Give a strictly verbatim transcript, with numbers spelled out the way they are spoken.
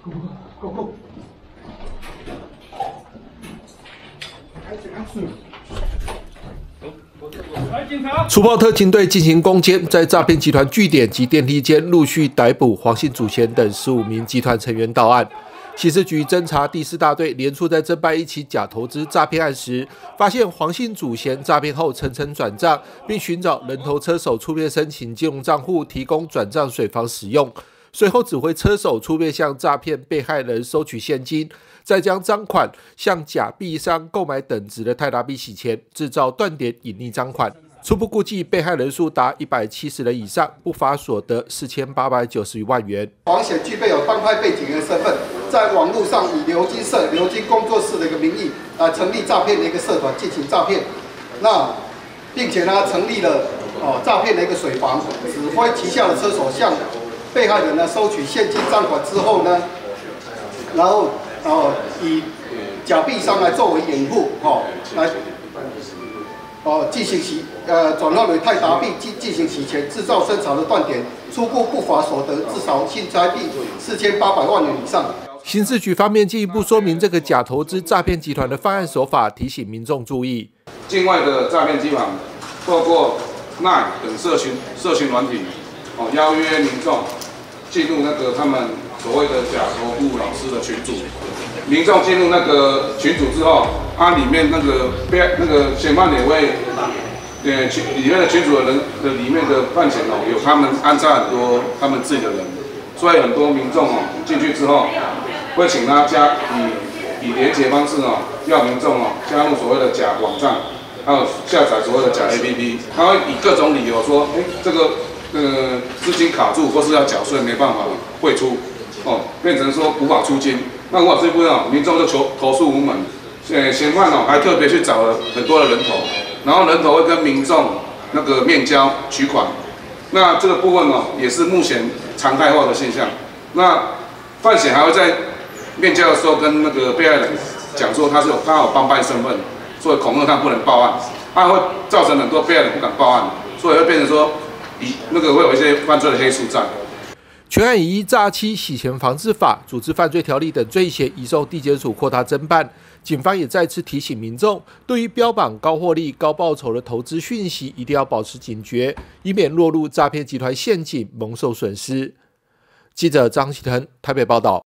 Go go。 除暴特勤队进行攻坚，在诈骗集团据点及电梯间陆续逮捕黄姓祖贤等十五名集团成员到案。刑事局侦查第四大队连处在侦办一起假投资诈骗案时，发现黄姓祖贤诈骗后层层转账，并寻找人头车手出面申请金融账户，提供转账水房使用。随后指挥车手出面向诈骗被害人收取现金，再将赃款向假币商购买等值的泰达币洗钱，制造断点隐匿赃款。初步估计被害人数达一百七十人以上，不法所得四千八百九十余万元。 黄显具备有帮派背景的身份，在网络上以流金社、流金工作室的一个名义啊，成立诈骗的一个社团进行诈骗。那并且呢，成立了哦诈骗的一个水房，指挥旗下的车手向被害人呢收取现金账款之后呢，然后哦以假币商来作为掩护，哦来。哦，进行洗呃转换为泰达币进进行洗钱，制造生产的断点，初步不法所得至少新台币四千八百万元以上。 刑事局方面进一步说明这个假投资诈骗集团的犯案手法，提醒民众注意。 境外的诈骗集团透过 LINE 等社群社群软体，哦邀约民众进入那个他们所谓的假投顾老师的群组。民众进入那个群组之后，啊，里面那个被那个嫌犯也会，呃，群里面的群组的人的里面的犯嫌哦，有他们安插很多他们自己的人，所以很多民众哦进去之后，会请他加以以连结方式哦，要民众哦加入所谓的假网站，还有下载所谓的假 A P P， 他会以各种理由说，哎，这个呃资金卡住或是要缴税没办法汇出，哦，变成说无法出金。那我这部分哦，民众就求投诉无门，呃，嫌犯哦还特别去找了很多的人头，然后人头会跟民众那个面交取款，那这个部分哦也是目前常态化的现象。那犯嫌还会在面交的时候跟那个被害人讲说他是有他有帮派身份，所以恐吓他不能报案，他会造成很多被害人不敢报案，所以会变成说以那个会有一些犯罪的黑数在。 全案以依诈欺、洗钱防治法、组织犯罪条例等罪嫌移送地检署扩大侦办。警方也再次提醒民众，对于标榜高获利、高报酬的投资讯息，一定要保持警觉，以免落入诈骗集团陷阱，蒙受损失。记者张启腾台北报道。